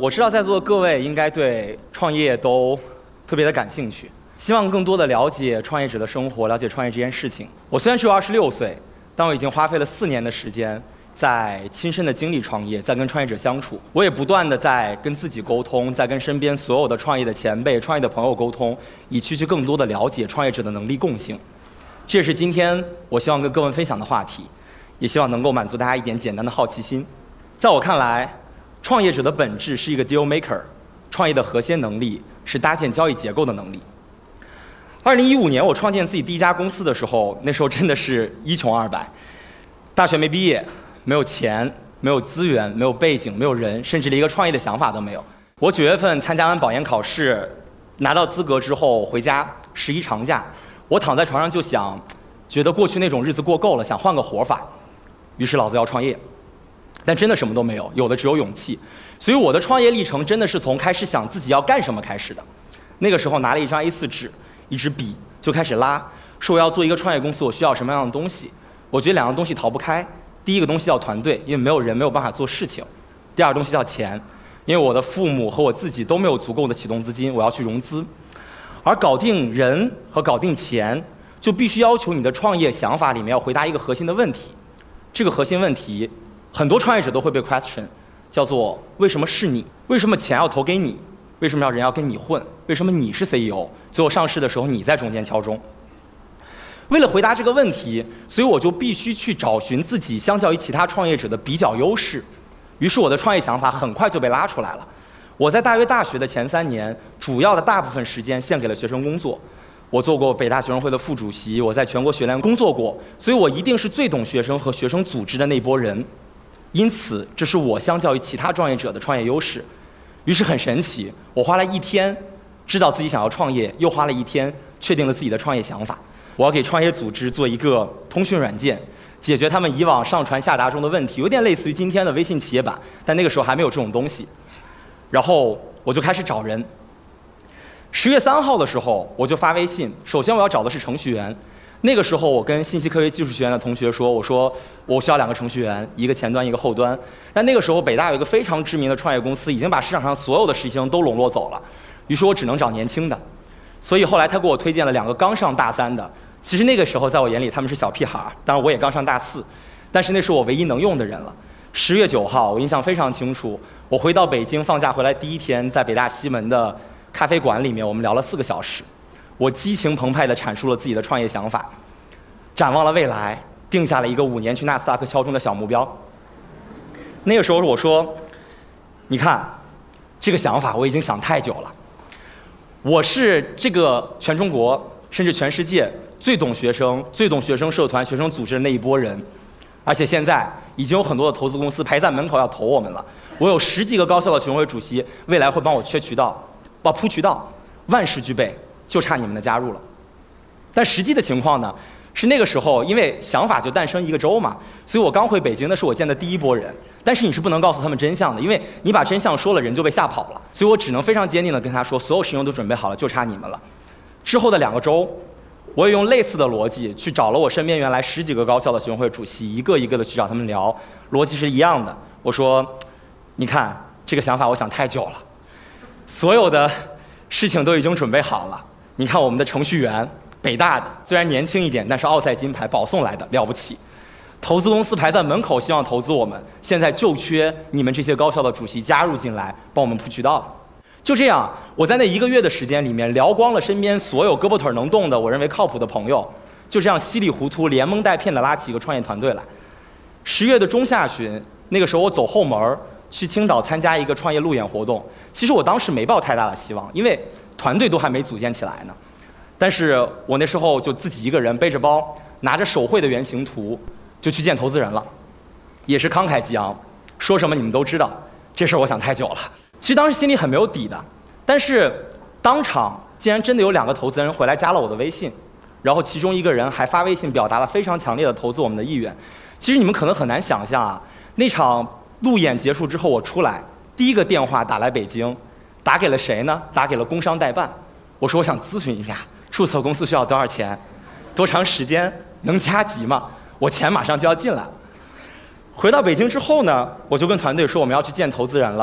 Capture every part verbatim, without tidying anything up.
我知道在座的各位应该对创业都特别的感兴趣，希望更多的了解创业者的生活，了解创业这件事情。我虽然只有二十六岁，但我已经花费了四年的时间，在亲身的经历创业，在跟创业者相处。我也不断的在跟自己沟通，在跟身边所有的创业的前辈、创业的朋友沟通，以去去更多的了解创业者的能力共性。这也是今天我希望跟各位分享的话题，也希望能够满足大家一点简单的好奇心。在我看来，创业者的本质是一个 deal maker， 创业的核心能力是搭建交易结构的能力。二零一五年我创建自己第一家公司的时候，那时候真的是一穷二白，大学没毕业，没有钱，没有资源，没有背景，没有人，甚至连一个创业的想法都没有。我九月份参加完保研考试，拿到资格之后回家，十一长假，我躺在床上就想，觉得过去那种日子过够了，想换个活法，于是老子要创业。但真的什么都没有，有的只有勇气。所以我的创业历程真的是从开始想自己要干什么开始的。那个时候拿了一张 A 四 纸，一支笔就开始拉，说我要做一个创业公司，我需要什么样的东西？我觉得两样东西逃不开。第一个东西叫团队，因为没有人没有办法做事情；第二个东西叫钱，因为我的父母和我自己都没有足够的启动资金，我要去融资。而搞定人和搞定钱，就必须要求你的创业想法里面要回答一个核心的问题。这个核心问题，很多创业者都会被 question， 叫做为什么是你？为什么钱要投给你？为什么要人要跟你混？为什么你是 C E O？ 最后上市的时候你在中间敲钟？为了回答这个问题，所以我就必须去找寻自己相较于其他创业者的比较优势。于是我的创业想法很快就被拉出来了。我在大约大学的前三年，主要的大部分时间献给了学生工作。我做过北大学生会的副主席，我在全国学联工作过，所以我一定是最懂学生和学生组织的那波人。因此，这是我相较于其他创业者的创业优势。于是很神奇，我花了一天知道自己想要创业，又花了一天确定了自己的创业想法。我要给创业组织做一个通讯软件，解决他们以往上传下达中的问题，有点类似于今天的微信企业版，但那个时候还没有这种东西。然后我就开始找人。十月三号的时候，我就发微信，首先我要找的是程序员。那个时候我跟信息科学技术学院的同学说，我说我需要两个程序员，一个前端一个后端。但那个时候北大有一个非常知名的创业公司已经把市场上所有的实习生都笼络走了，于是我只能找年轻的。所以后来他给我推荐了两个刚上大三的，其实那个时候在我眼里他们是小屁孩，当然我也刚上大四，但是那是我唯一能用的人了。十月九号我印象非常清楚，我回到北京放假回来第一天，在北大西门的咖啡馆里面，我们聊了四个小时。我激情澎湃地阐述了自己的创业想法，展望了未来，定下了一个五年去纳斯达克敲钟的小目标。那个时候我说，你看，这个想法我已经想太久了。我是这个全中国甚至全世界最懂学生、最懂学生社团、学生组织的那一波人，而且现在已经有很多的投资公司排在门口要投我们了。我有十几个高校的学生会主席，未来会帮我缺渠道，帮铺渠道，万事俱备。就差你们的加入了。但实际的情况呢，是那个时候因为想法就诞生一个周嘛，所以我刚回北京，那是我见的第一波人。但是你是不能告诉他们真相的，因为你把真相说了，人就被吓跑了。所以我只能非常坚定地跟他说，所有事情都准备好了，就差你们了。之后的两个周，我也用类似的逻辑去找了我身边原来十几个高校的学生会主席，一个一个的去找他们聊，逻辑是一样的。我说，你看这个想法我想太久了，所有的事情都已经准备好了。你看我们的程序员，北大的，虽然年轻一点，但是奥赛金牌保送来的，了不起。投资公司排在门口，希望投资我们，现在就缺你们这些高校的主席加入进来，帮我们铺渠道。就这样，我在那一个月的时间里面，聊光了身边所有胳膊腿能动的，我认为靠谱的朋友，就这样稀里糊涂、连蒙带骗的拉起一个创业团队来。十月的中下旬，那个时候我走后门去青岛参加一个创业路演活动。其实我当时没抱太大的希望，因为团队都还没组建起来呢，但是我那时候就自己一个人背着包，拿着手绘的原型图，就去见投资人了，也是慷慨激昂，说什么你们都知道，这事儿我想太久了。其实当时心里很没有底的，但是当场竟然真的有两个投资人回来加了我的微信，然后其中一个人还发微信表达了非常强烈的投资我们的意愿。其实你们可能很难想象啊，那场路演结束之后我出来，第一个电话打来北京。打给了谁呢？打给了工商代办。我说我想咨询一下，注册公司需要多少钱？多长时间？能加急吗？我钱马上就要进来了。回到北京之后呢，我就跟团队说我们要去见投资人了。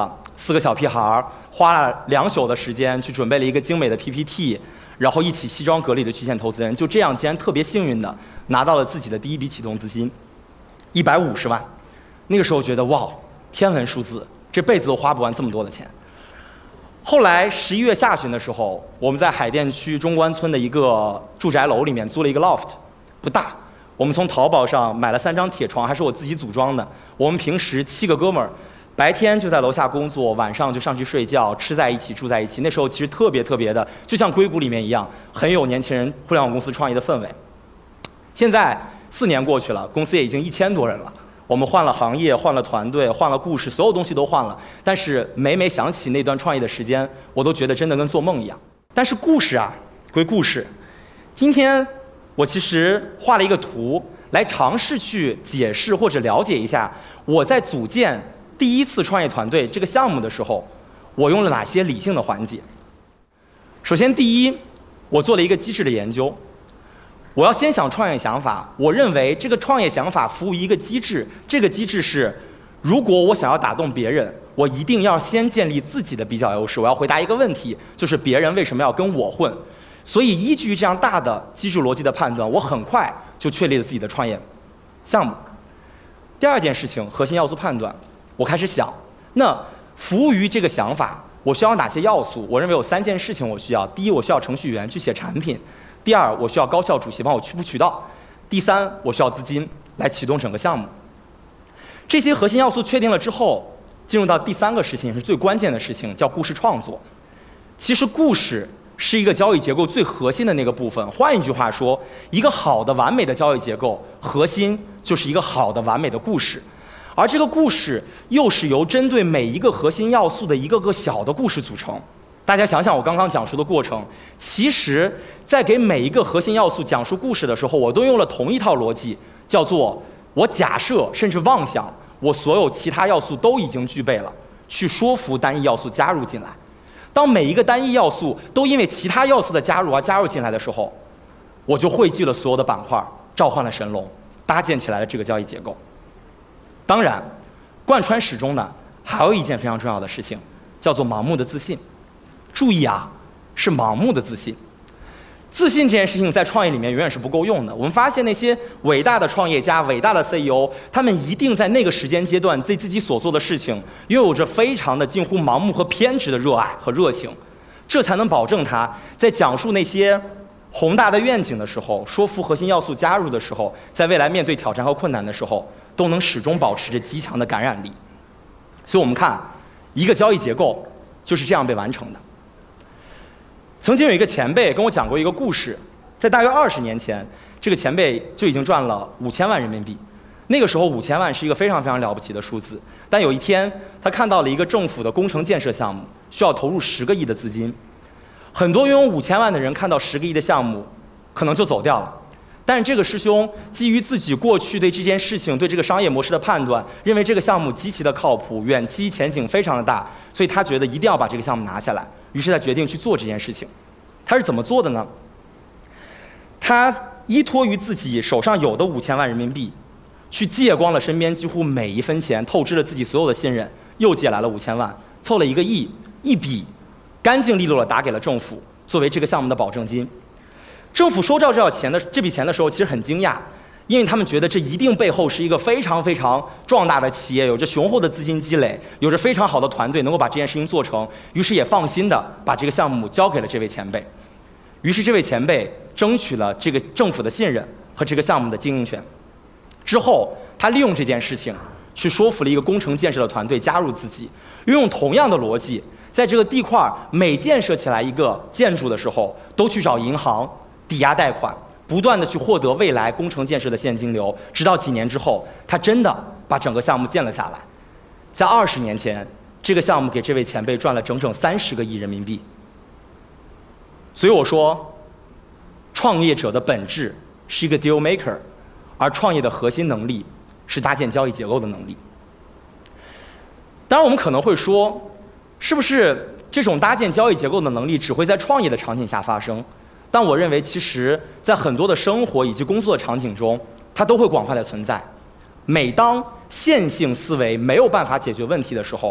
四个小屁孩儿花了两宿的时间去准备了一个精美的 P P T， 然后一起西装革履的去见投资人，就这样竟然特别幸运的拿到了自己的第一笔启动资金，一百五十万。那个时候觉得哇，天文数字，这辈子都花不完这么多的钱。后来十一月下旬的时候，我们在海淀区中关村的一个住宅楼里面租了一个 loft， 不大。我们从淘宝上买了三张铁床，还是我自己组装的。我们平时七个哥们儿，白天就在楼下工作，晚上就上去睡觉，吃在一起，住在一起。那时候其实特别特别的，就像硅谷里面一样，很有年轻人互联网公司创业的氛围。现在四年过去了，公司也已经一千多人了。我们换了行业，换了团队，换了故事，所有东西都换了。但是每每想起那段创业的时间，我都觉得真的跟做梦一样。但是故事啊，归故事。今天我其实画了一个图，来尝试去解释或者了解一下我在组建第一次创业团队这个项目的时候，我用了哪些理性的环节。首先，第一，我做了一个机制的研究。我要先想创业想法，我认为这个创业想法服务于一个机制，这个机制是，如果我想要打动别人，我一定要先建立自己的比较优势。我要回答一个问题，就是别人为什么要跟我混？所以依据这样大的机制逻辑的判断，我很快就确立了自己的创业项目。第二件事情，核心要素判断，我开始想，那服务于这个想法，我需要哪些要素？我认为有三件事情我需要：第一，我需要程序员去写产品；第二，我需要高校主席帮我去铺渠道；第三，我需要资金来启动整个项目。这些核心要素确定了之后，进入到第三个事情，也是最关键的事情，叫故事创作。其实故事是一个交易结构最核心的那个部分。换一句话说，一个好的完美的交易结构，核心就是一个好的完美的故事。而这个故事又是由针对每一个核心要素的一个个小的故事组成。大家想想我刚刚讲述的过程，其实在给每一个核心要素讲述故事的时候，我都用了同一套逻辑，叫做我假设甚至妄想我所有其他要素都已经具备了，去说服单一要素加入进来。当每一个单一要素都因为其他要素的加入而加入进来的时候，我就汇聚了所有的板块，召唤了神龙，搭建起来了这个交易结构。当然，贯穿始终的还有一件非常重要的事情，叫做盲目的自信。注意啊，是盲目的自信。自信这件事情在创业里面永远是不够用的。我们发现那些伟大的创业家、伟大的 C E O， 他们一定在那个时间阶段对自己所做的事情拥有着非常的近乎盲目和偏执的热爱和热情，这才能保证他在讲述那些宏大的愿景的时候，说服核心要素加入的时候，在未来面对挑战和困难的时候，都能始终保持着极强的感染力。所以我们看，一个交易结构就是这样被完成的。曾经有一个前辈跟我讲过一个故事，在大约二十年前，这个前辈就已经赚了五千万人民币。那个时候五千万是一个非常非常了不起的数字，但有一天他看到了一个政府的工程建设项目，需要投入十个亿的资金。很多拥有五千万的人看到十个亿的项目，可能就走掉了。但是这个师兄基于自己过去对这件事情、对这个商业模式的判断，认为这个项目极其的靠谱，远期前景非常的大，所以他觉得一定要把这个项目拿下来。于是他决定去做这件事情。他是怎么做的呢？他依托于自己手上有的五千万人民币，去借光了身边几乎每一分钱，透支了自己所有的信任，又借来了五千万，凑了一个亿，一笔干净利落的打给了政府，作为这个项目的保证金。政府收到这钱的这笔钱的时候，其实很惊讶，因为他们觉得这一定背后是一个非常非常壮大的企业，有着雄厚的资金积累，有着非常好的团队，能够把这件事情做成。于是也放心的把这个项目交给了这位前辈。于是这位前辈争取了这个政府的信任和这个项目的经营权。之后，他利用这件事情去说服了一个工程建设的团队加入自己，运用同样的逻辑，在这个地块每建设起来一个建筑的时候，都去找银行抵押贷款，不断的去获得未来工程建设的现金流，直到几年之后，他真的把整个项目建了下来。在二十年前，这个项目给这位前辈赚了整整三十个亿人民币。所以我说，创业者的本质是一个 deal maker， 而创业的核心能力是搭建交易结构的能力。当然，我们可能会说，是不是这种搭建交易结构的能力只会在创业的场景下发生？但我认为，其实在很多的生活以及工作的场景中，它都会广泛的存在。每当线性思维没有办法解决问题的时候，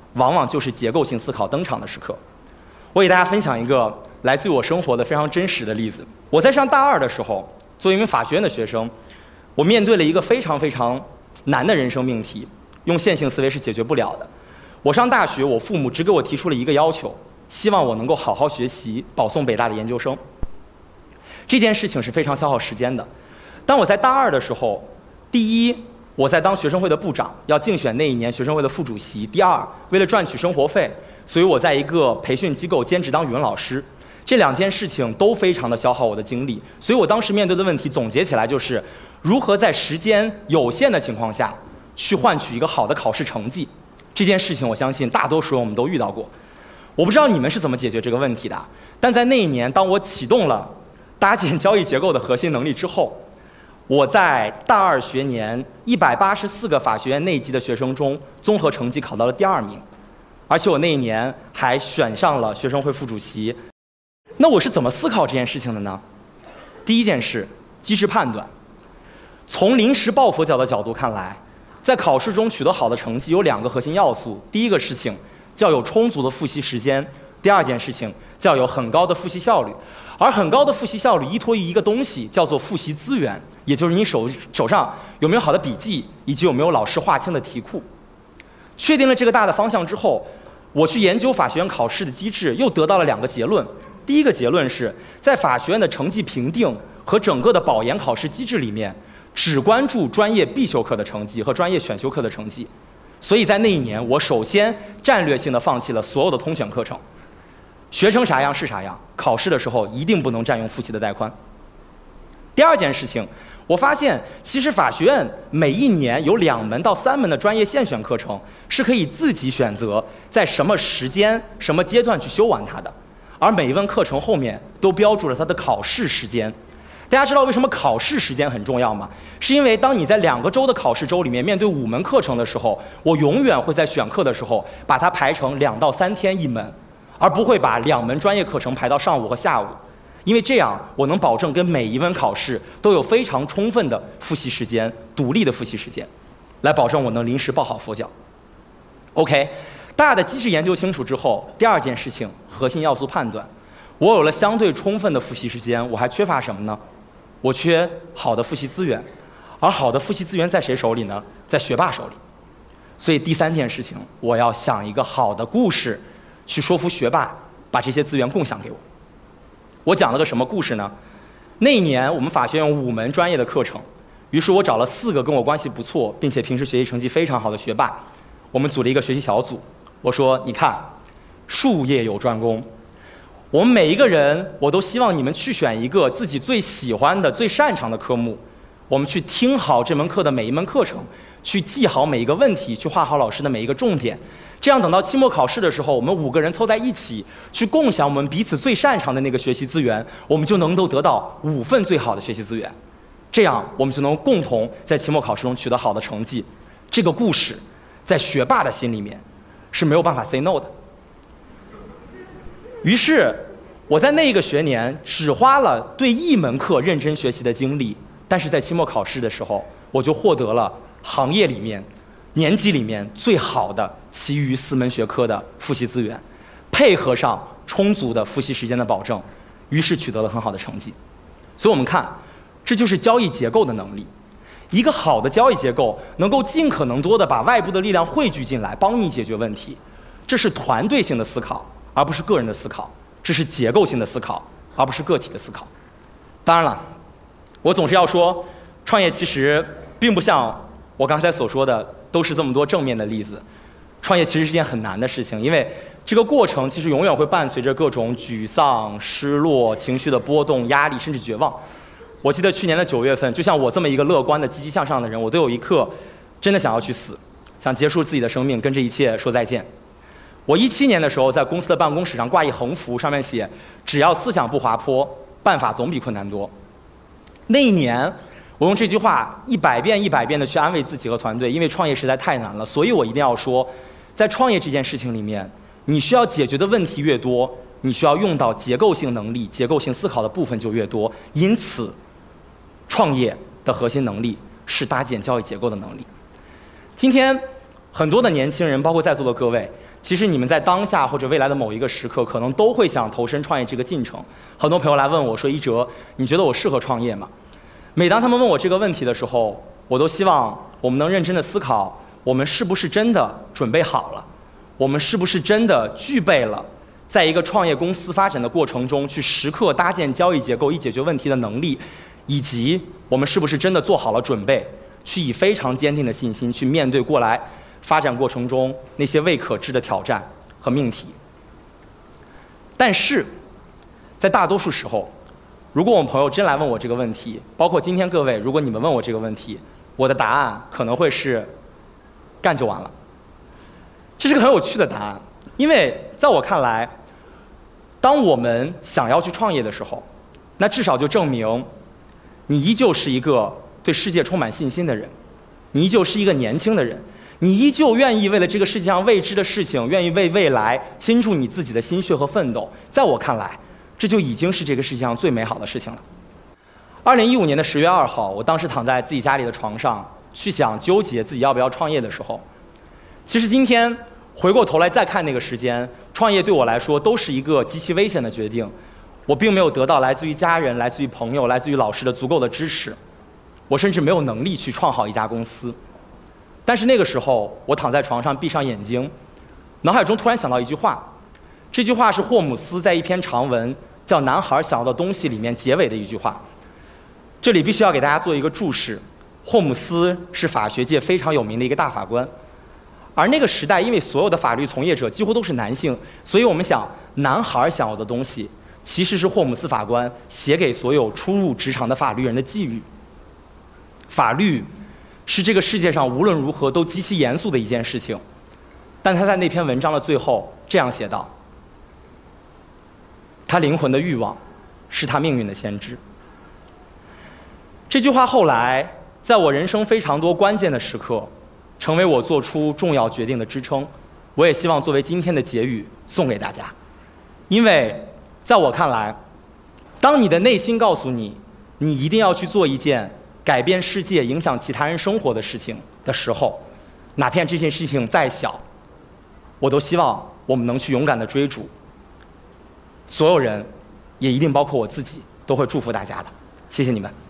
往往就是结构性思考登场的时刻。我给大家分享一个来自于我生活的非常真实的例子。我在上大二的时候，作为一名法学院的学生，我面对了一个非常非常难的人生命题，用线性思维是解决不了的。我上大学，我父母只给我提出了一个要求，希望我能够好好学习，保送北大的研究生。这件事情是非常消耗时间的。当我在大二的时候，第一，我在当学生会的部长，要竞选那一年学生会的副主席；第二，为了赚取生活费，所以我在一个培训机构兼职当语文老师。这两件事情都非常的消耗我的精力，所以我当时面对的问题总结起来就是如何在时间有限的情况下去换取一个好的考试成绩。这件事情我相信大多数人我们都遇到过。我不知道你们是怎么解决这个问题的，但在那一年，当我启动了搭建交易结构的核心能力之后，我在大二学年一百八十四个法学院内级的学生中，综合成绩考到了第二名，而且我那一年还选上了学生会副主席。那我是怎么思考这件事情的呢？第一件事，机智判断。从临时抱佛脚的角度看来，在考试中取得好的成绩有两个核心要素：第一个事情叫有充足的复习时间；第二件事情叫有很高的复习效率。而很高的复习效率依托于一个东西，叫做复习资源，也就是你手手上有没有好的笔记，以及有没有老师划清的题库。确定了这个大的方向之后，我去研究法学院考试的机制，又得到了两个结论。第一个结论是在法学院的成绩评定和整个的保研考试机制里面，只关注专业必修课的成绩和专业选修课的成绩。所以在那一年，我首先战略性的放弃了所有的通选课程。学成啥样是啥样，考试的时候一定不能占用复习的带宽。第二件事情，我发现其实法学院每一年有两门到三门的专业现选课程是可以自己选择在什么时间、什么阶段去修完它的，而每一门课程后面都标注了它的考试时间。大家知道为什么考试时间很重要吗？是因为当你在两个周的考试周里面面对五门课程的时候，我永远会在选课的时候把它排成两到三天一门，而不会把两门专业课程排到上午和下午，因为这样我能保证跟每一门考试都有非常充分的复习时间，独立的复习时间，来保证我能临时抱好佛脚。OK， 大的机制研究清楚之后，第二件事情，核心要素判断。我有了相对充分的复习时间，我还缺乏什么呢？我缺好的复习资源，而好的复习资源在谁手里呢？在学霸手里。所以第三件事情，我要想一个好的故事，去说服学霸把这些资源共享给我。我讲了个什么故事呢？那一年我们法学院有五门专业的课程，于是我找了四个跟我关系不错，并且平时学习成绩非常好的学霸，我们组了一个学习小组。我说：你看，术业有专攻，我们每一个人，我都希望你们去选一个自己最喜欢的、最擅长的科目，我们去听好这门课的每一门课程，去记好每一个问题，去画好老师的每一个重点。这样等到期末考试的时候，我们五个人凑在一起，去共享我们彼此最擅长的那个学习资源，我们就能够得到五份最好的学习资源。这样我们就能共同在期末考试中取得好的成绩。这个故事，在学霸的心里面是没有办法 say no 的。于是，我在那一个学年只花了对一门课认真学习的精力，但是在期末考试的时候，我就获得了行业里面、年级里面最好的其余四门学科的复习资源，配合上充足的复习时间的保证，于是取得了很好的成绩。所以我们看，这就是交易结构的能力。一个好的交易结构能够尽可能多的把外部的力量汇聚进来，帮你解决问题。这是团队性的思考，而不是个人的思考；这是结构性的思考，而不是个体的思考。当然了，我总是要说，创业其实并不像我刚才所说的都是这么多正面的例子。创业其实是件很难的事情，因为这个过程其实永远会伴随着各种沮丧、失落、情绪的波动、压力，甚至绝望。我记得去年的九月份，就像我这么一个乐观的、积极向上的人，我都有一刻真的想要去死，想结束自己的生命，跟这一切说再见。我一七年的时候，在公司的办公室上挂一横幅，上面写“只要思想不滑坡，办法总比困难多”。那一年，我用这句话一百遍一百遍的去安慰自己和团队，因为创业实在太难了，所以我一定要说，在创业这件事情里面，你需要解决的问题越多，你需要用到结构性能力、结构性思考的部分就越多。因此，创业的核心能力是搭建交易结构的能力。今天，很多的年轻人，包括在座的各位， 其实你们在当下或者未来的某一个时刻，可能都会想投身创业这个进程。很多朋友来问我说：“一哲，你觉得我适合创业吗？”每当他们问我这个问题的时候，我都希望我们能认真的思考，我们是不是真的准备好了？我们是不是真的具备了在一个创业公司发展的过程中，去时刻搭建交易结构以解决问题的能力，以及我们是不是真的做好了准备，去以非常坚定的信心去面对过来发展过程中那些未可知的挑战和命题。但是，在大多数时候，如果我们朋友真来问我这个问题，包括今天各位，如果你们问我这个问题，我的答案可能会是干就完了。这是个很有趣的答案，因为在我看来，当我们想要去创业的时候，那至少就证明你依旧是一个对世界充满信心的人，你依旧是一个年轻的人，你依旧愿意为了这个世界上未知的事情，愿意为未来倾注你自己的心血和奋斗。在我看来，这就已经是这个世界上最美好的事情了。二零一五年的十月二号，我当时躺在自己家里的床上，去想纠结自己要不要创业的时候，其实今天回过头来再看那个时间，创业对我来说都是一个极其危险的决定。我并没有得到来自于家人、来自于朋友、来自于老师的足够的支持，我甚至没有能力去创好一家公司。但是那个时候，我躺在床上闭上眼睛，脑海中突然想到一句话，这句话是霍姆斯在一篇长文叫《男孩想要的东西》里面结尾的一句话。这里必须要给大家做一个注释，霍姆斯是法学界非常有名的一个大法官，而那个时代因为所有的法律从业者几乎都是男性，所以我们想男孩想要的东西其实是霍姆斯法官写给所有初入职场的法律人的寄语。法律是这个世界上无论如何都极其严肃的一件事情，但他在那篇文章的最后这样写道：他灵魂的欲望是他命运的先知。这句话后来在我人生非常多关键的时刻成为我做出重要决定的支撑，我也希望作为今天的结语送给大家。因为在我看来，当你的内心告诉你你一定要去做一件改变世界、影响其他人生活的事情的时候，哪怕这件事情再小，我都希望我们能去勇敢地追逐。所有人，也一定包括我自己，都会祝福大家的。谢谢你们。